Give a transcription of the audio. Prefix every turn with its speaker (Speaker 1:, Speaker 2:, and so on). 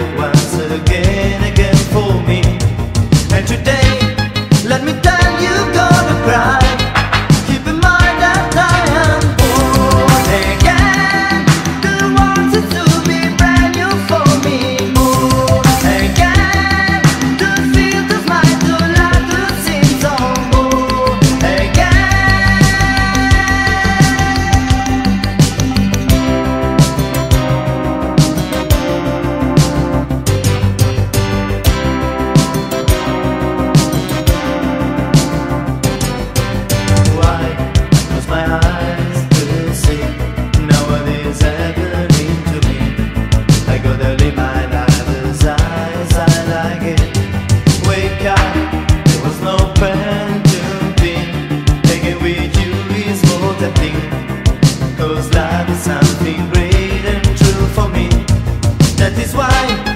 Speaker 1: once again for me. And today, let me tell you, gonna cry. Keep in mind that I am born again. The ones that to be brand new for me. Born again. The field of my life that seems on born again. Why close my eyes to see now what is happening to me? I gotta live my life as I like it. Wake up, there was no plan to be. Taking with you is more than thing. Cause life is something great and true for me. That is why